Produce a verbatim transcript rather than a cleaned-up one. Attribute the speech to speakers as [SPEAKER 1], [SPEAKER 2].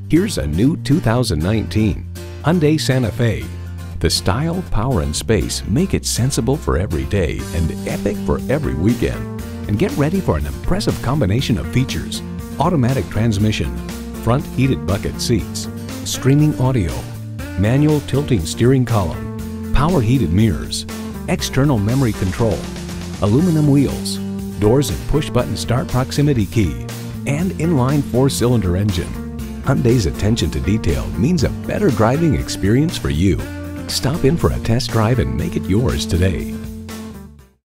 [SPEAKER 1] Here's a new two thousand nineteen Hyundai Santa Fe. The style, power, and space make it sensible for every day and epic for every weekend. And get ready for an impressive combination of features: automatic transmission, front heated bucket seats, streaming audio, manual tilting steering column, power heated mirrors, external memory control, aluminum wheels, doors and push-button start proximity key, and inline four-cylinder engine. Hyundai's attention to detail means a better driving experience for you. Stop in for a test drive and make it yours today.